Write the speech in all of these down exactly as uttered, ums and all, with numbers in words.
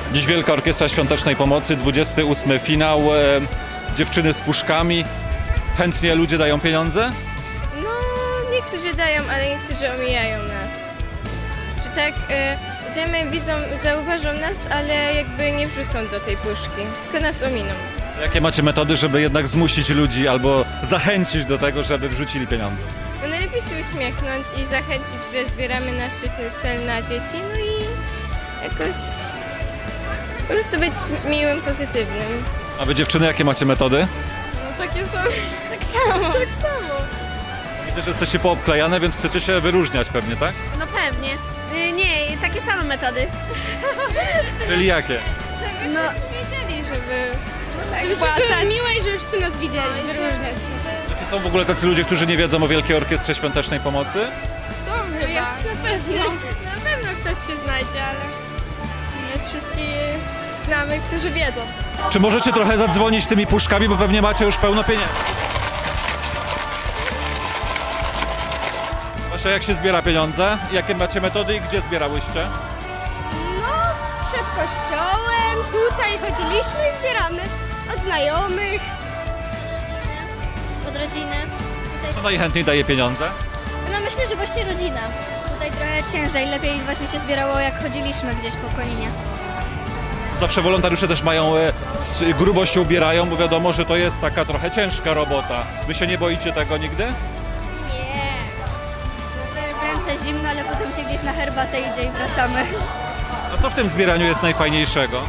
Dziś Wielka Orkiestra Świątecznej Pomocy, dwudziesty ósmy finał. E, dziewczyny z puszkami. Chętnie ludzie dają pieniądze? No, niektórzy dają, ale niektórzy omijają nas. Że tak e, idziemy, widzą, zauważą nas, ale jakby nie wrzucą do tej puszki, tylko nas ominą. Jakie macie metody, żeby jednak zmusić ludzi albo zachęcić do tego, żeby wrzucili pieniądze? No najlepiej się uśmiechnąć i zachęcić, że zbieramy na szczytny cel na dzieci, no i jakoś po prostu być miłym, pozytywnym. A wy dziewczyny, jakie macie metody? No takie są. Tak samo. Tak samo. Widzę, że jesteście poobklejane, więc chcecie się wyróżniać pewnie, tak? No pewnie. Y, Nie, takie same metody. Czyli jakie? No, Wiedzieli, żeby, żeby się płacać. było miłe i żeby wszyscy nas widzieli, No i wyróżniać się. Czy są w ogóle tacy ludzie, którzy nie wiedzą o Wielkiej Orkiestrze Świątecznej Pomocy? Są chyba. Na pewno. Na pewno ktoś się znajdzie, ale my wszystkich znamy, którzy wiedzą. Czy możecie trochę zadzwonić tymi puszkami, bo pewnie macie już pełno pieniędzy? Właśnie jak się zbiera pieniądze? Jakie macie metody i gdzie zbierałyście? No, przed kościołem, tutaj chodziliśmy i zbieramy. Od znajomych. Od rodziny. Tutaj, Kto najchętniej daje pieniądze? no myślę, że właśnie rodzina. Tutaj trochę ciężej, lepiej właśnie się zbierało jak chodziliśmy gdzieś po Koninie. Zawsze wolontariusze też mają, e, s- grubo się ubierają, bo wiadomo, że to jest taka trochę ciężka robota. Wy się nie boicie tego nigdy? Nie. W ręce zimno, ale potem się gdzieś na herbatę idzie i wracamy. A co w tym zbieraniu jest najfajniejszego?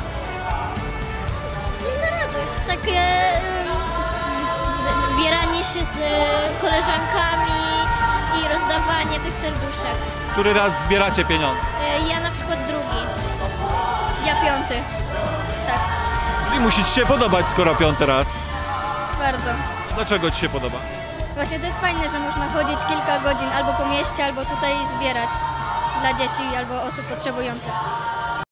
Radość, takie em, z, z, zbieranie się z e, koleżankami i rozdawanie tych serduszek. Który raz zbieracie pieniądze? E, Ja na przykład drugi. Ja piąty. Tak, Czyli musi ci się podobać, skoro piąty raz. bardzo. Dlaczego ci się podoba? Właśnie to jest fajne, że można chodzić kilka godzin albo po mieście, albo tutaj zbierać dla dzieci albo osób potrzebujących.